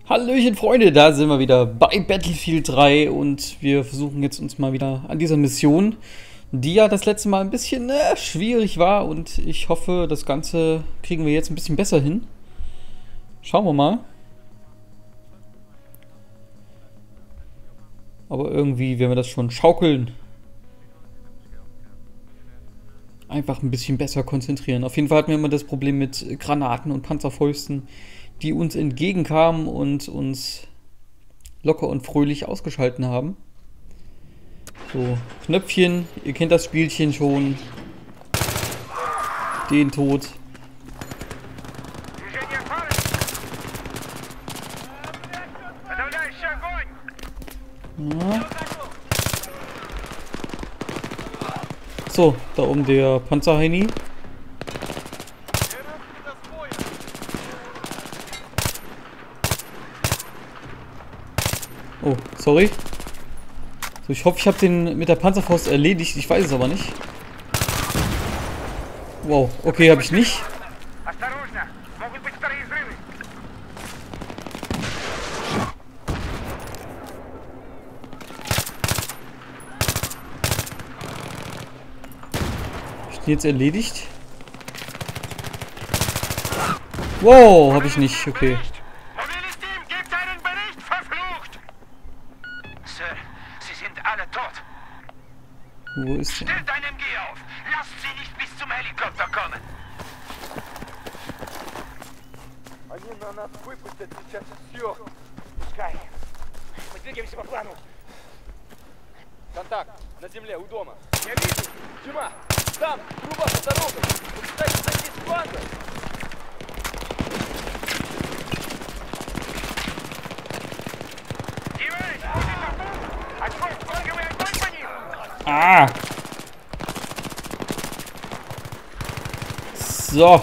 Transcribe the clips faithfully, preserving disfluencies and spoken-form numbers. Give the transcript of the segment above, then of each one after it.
Hallöchen Freunde, da sind wir wieder bei Battlefield drei und wir versuchen jetzt uns mal wieder an dieser Mission, die ja das letzte Mal ein bisschen äh, schwierig war, und ich hoffe, das Ganze kriegen wir jetzt ein bisschen besser hin. Schauen wir mal. Aber irgendwie werden wir das schon schaukeln. Einfach ein bisschen besser konzentrieren. Auf jeden Fall hatten wir immer das Problem mit Granaten und Panzerfäusten, die uns entgegenkamen und uns locker und fröhlich ausgeschalten haben. So, Knöpfchen, ihr kennt das Spielchen schon. Den Tod. Ja. So, da oben der Panzerheini. Oh, sorry. So, ich hoffe, ich habe den mit der Panzerfaust erledigt. Ich weiß es aber nicht. Wow, okay, habe ich nicht. Hab ich den jetzt erledigt? Wow, habe ich nicht. Okay. Wo ist der? Stellt ein M G auf! Lasst sie nicht bis zum Helikopter kommen! Они на нас выпустят сейчас все. Пускай. Мы двигаемся по плану. Контакт. На земле, у дома. Я вижу. Тюма. Там. Труба за дорогой. Попытайтесь зайти с фланга. Ah! So.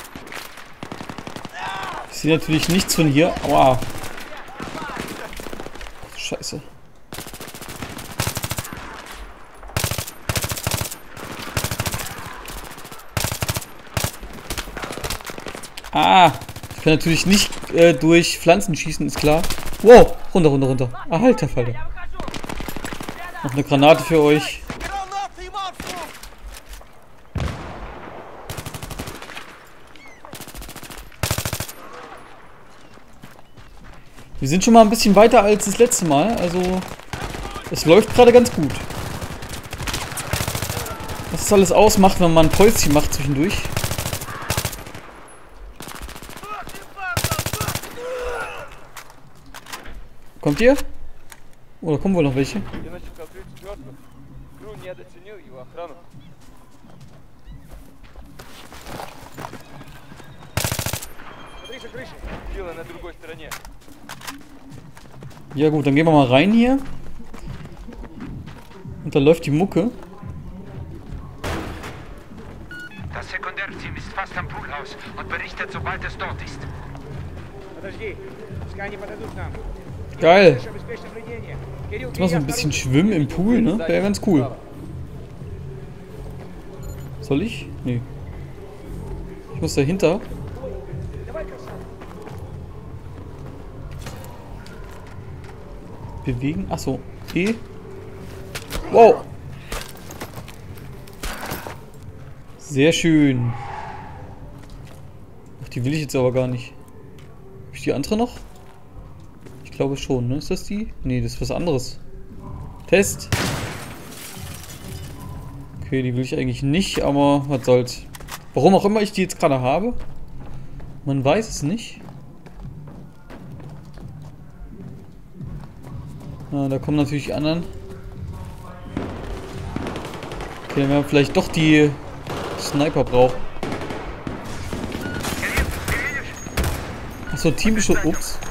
Ich sehe natürlich nichts von hier. Aua. Scheiße. Ah! Ich kann natürlich nicht äh, durch Pflanzen schießen, ist klar. Wow! Runter, runter, runter. Ah, alter Falter. Noch eine Granate für euch. Wir sind schon mal ein bisschen weiter als das letzte Mal, also es läuft gerade ganz gut. Was das alles ausmacht, wenn man ein Päuschen macht zwischendurch. Kommt ihr? Oder kommen wohl noch welche? Ja gut, dann gehen wir mal rein hier. Und da läuft die Mucke. Das Sekundärteam ist fast am Poolhaus und berichtet, sobald es dort ist. Geil. Jetzt mal so ein bisschen schwimmen im Pool, ne? Wäre ganz cool. Soll ich? Nee. Ich muss dahinter. Bewegen. Achso. E. Wow. Sehr schön. Ach, die will ich jetzt aber gar nicht. Habe ich die andere noch? Ich glaube schon, ne? Ist das die? Ne, das ist was anderes. Test. Okay, die will ich eigentlich nicht, aber was soll's. Warum auch immer ich die jetzt gerade habe. Man weiß es nicht. Ah, da kommen natürlich die anderen. Okay, dann werden wir vielleicht doch die Sniper brauchen. Achso, Teambeschutz. Ups.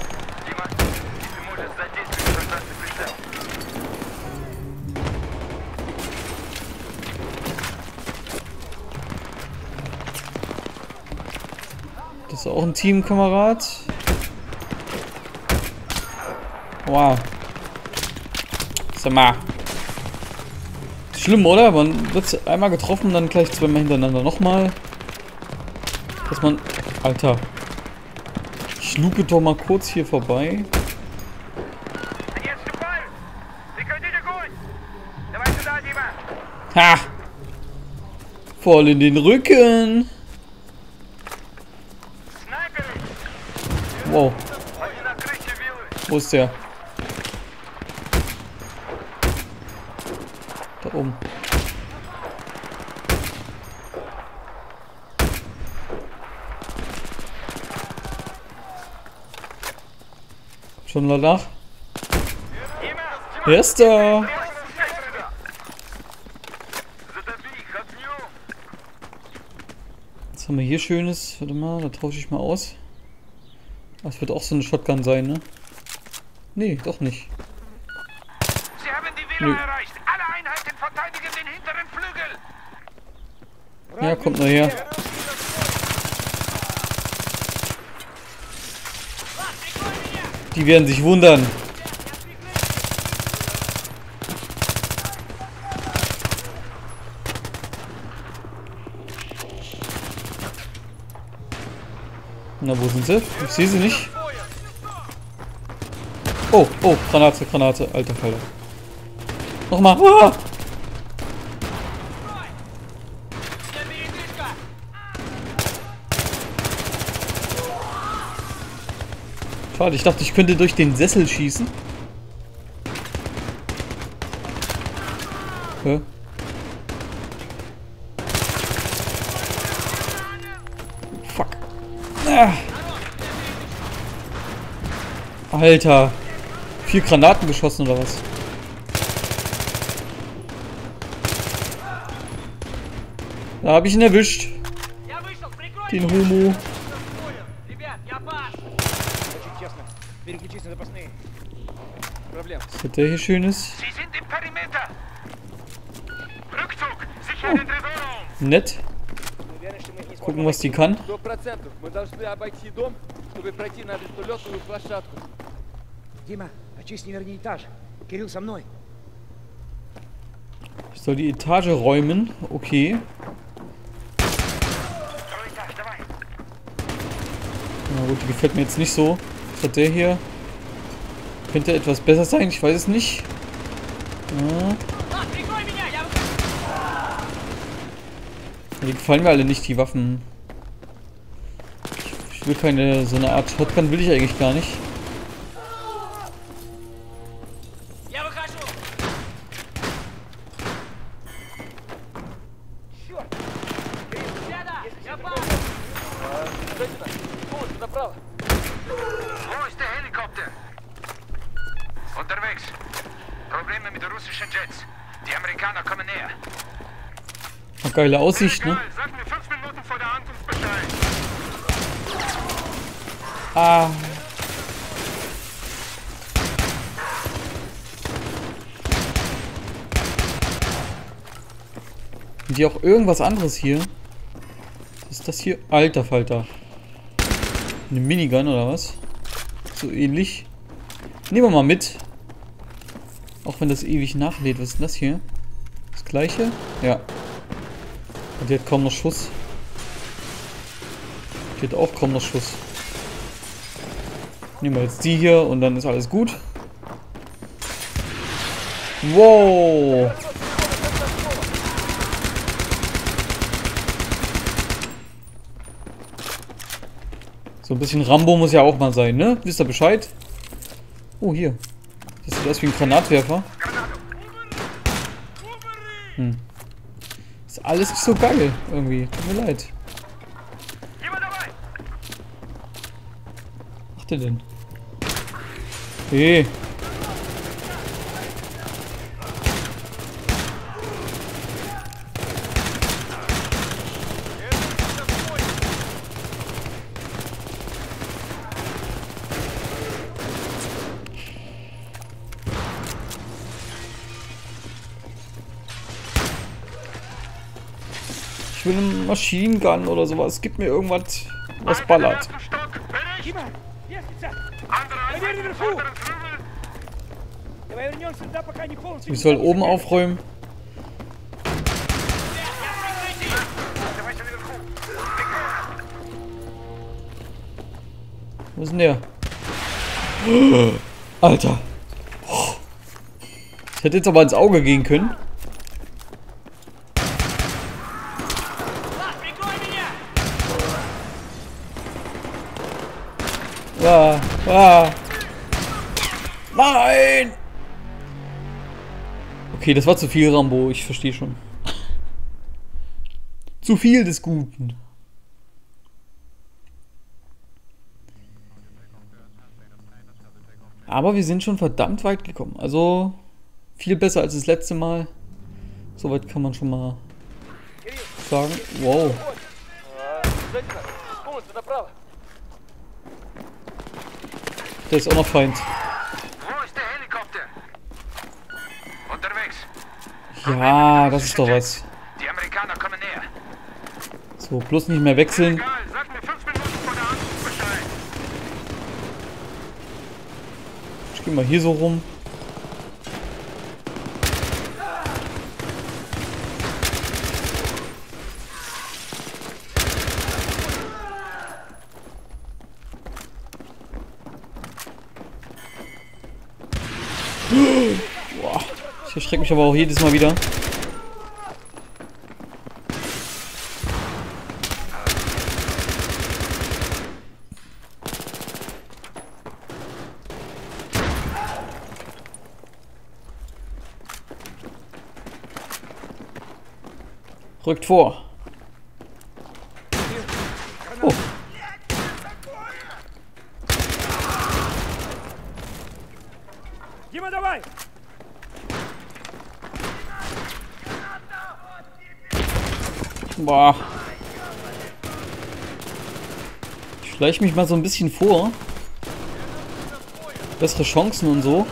Das ist auch ein Teamkamerad. Wow. Sag mal. Schlimm, oder? Man wird einmal getroffen, dann gleich zweimal hintereinander nochmal. Dass man... Alter. Ich Ich lupe doch mal kurz hier vorbei. Ha! Voll in den Rücken! Wow. Wo ist der? Da oben. Schon danach? Erster! Was haben wir hier Schönes? Warte mal, da tausche ich mal aus. Das wird auch so eine Shotgun sein, ne? Nee, doch nicht. Sie haben die Villa erreicht. Alle Einheiten verteidigen den hinteren Flügel. Ja, kommt nur her. Die werden sich wundern. Na, wo sind sie? Ich sehe sie nicht. Oh, oh, Granate, Granate, alter Falter. Nochmal. Ah! Schade, ich dachte, ich könnte durch den Sessel schießen. Hä? Fuck. Ah. Alter. Vier Granaten geschossen oder was? Da habe ich ihn erwischt. Den Homo. Was hat der hier Schönes? Sie sind im Perimeter. Rückzug. Sicher den Tresor. Nett. Gucken, was die kann. Дима, очисти верхний этаж. Кирилл со мной. Ich soll die Etage räumen. Okay. Na gut, die gefällt mir jetzt nicht so. Was hat der hier? Könnte etwas besser sein, ich weiß es nicht. Ja. Die gefallen mir alle nicht, die Waffen. Ich will keine, so eine Art Shotgun will ich eigentlich gar nicht. Wo ist der Helikopter? Unterwegs. Probleme mit russischen Jets. Die Amerikaner kommen näher. Ach, geile Aussicht, ne? Sag mir fünf Minuten vor der Ankunft Bescheid. Ah. Haben die auch irgendwas anderes hier? Was ist das hier? Alter Falter. Eine Minigun oder was? So ähnlich. Nehmen wir mal mit. Auch wenn das ewig nachlädt. Was ist denn das hier? Das gleiche? Ja. Und die hat kaum noch Schuss. Die hat auch kaum noch Schuss. Nehmen wir jetzt die hier und dann ist alles gut. Wow. So ein bisschen Rambo muss ja auch mal sein, ne? Wisst ihr Bescheid? Oh, hier. Das sieht aus wie ein Granatwerfer. Hm. Ist alles nicht so geil, irgendwie. Tut mir leid. Was macht der denn? Hey. Ich will einen Machine Gun oder sowas. Gib mir irgendwas, was ballert. Ich soll oben aufräumen. Wo ist denn der? Alter. Das hätte jetzt aber ins Auge gehen können. Ah, ah. Nein! Okay, das war zu viel, Rambo. Ich verstehe schon. Zu viel des Guten. Aber wir sind schon verdammt weit gekommen. Also viel besser als das letzte Mal. Soweit kann man schon mal sagen. Wow. Der ist auch noch Feind. Wo ist der Helikopter? Unterwegs. Ja, das ist doch was. Die Amerikaner kommen näher. So, bloß nicht mehr wechseln. Egal, sag mir fünf Minuten vor der Ankunft Bescheid. Ich geh mal hier so rum. Boah, ich erschrecke mich aber auch jedes Mal wieder. Rückt vor. Oh. Дима, давай! Boah. Ich schleiche mich mal so ein bisschen vor. Bessere Chancen und so.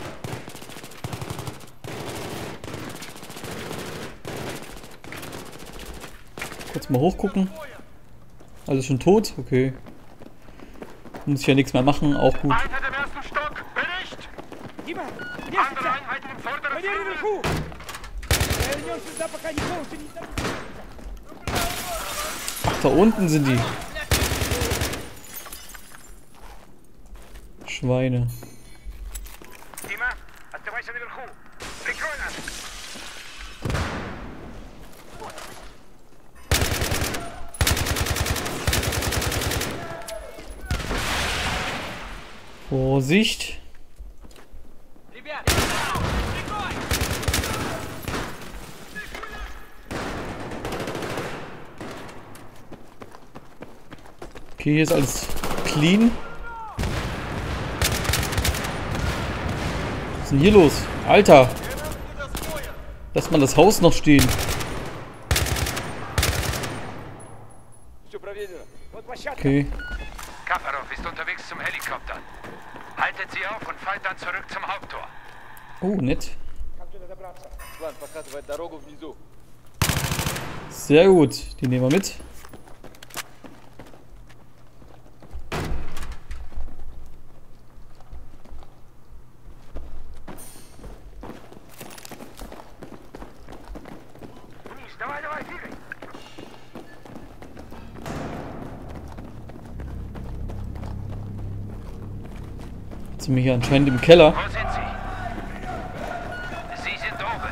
Kurz mal hochgucken. Alles schon tot? Okay. Muss ich ja nichts mehr machen, auch gut. Einheit im ersten Stock, Bericht! Дима, где Andere сейчас? Einheiten im vorderen Проверь Flügel. наверху! Вернем сюда, пока не полностью не забыл. Ach, da unten sind die. Schweine. Дима, оставайся наверху. Прикрой нас. Vorsicht. Okay, hier ist alles clean. Was ist denn hier los? Alter! Lass mal das Haus noch stehen. Все проверено. Вот площадка. Okay. Kafarov ist unterwegs zum Helikopter. Haltet sie auf und fallt dann zurück zum Haupttor. Oh, nett. Как туда добраться? План показывает дорогу внизу. Sehr gut. Die nehmen wir mit. Вниз, давай, давай, двигай. Jetzt sind wir hier anscheinend im Keller. Wo sind sie? Sie sind oben.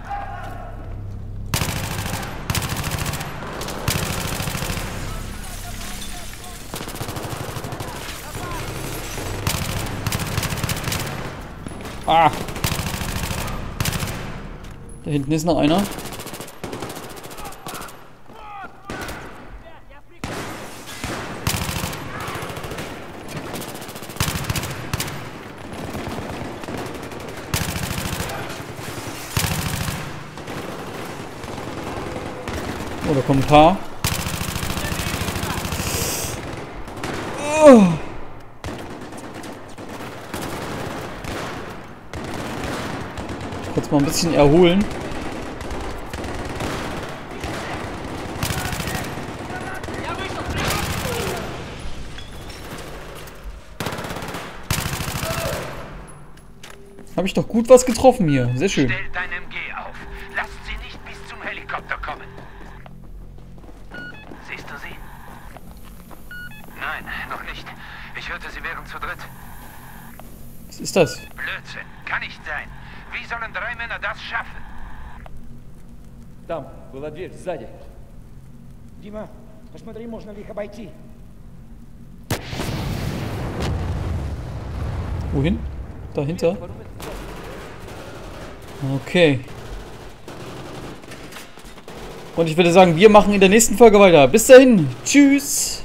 Ah! Da hinten ist noch einer. Oh, da kommen ein paar. Oh. Kurz mal ein bisschen erholen. Habe ich doch gut was getroffen hier. Sehr schön. Stell dein M G auf. Lass sie nicht bis zum Helikopter kommen. Siehst du sie? Nein, noch nicht. Ich hörte sie während Was ist das? Blödsinn. Kann nicht sein. Wie sollen drei Männer das schaffen? Там была дверь сзади. Дима, посмотри, можно ли их обойти. Wohin? Dahinter? Okay. Und ich würde sagen, wir machen in der nächsten Folge weiter. Bis dahin. Tschüss.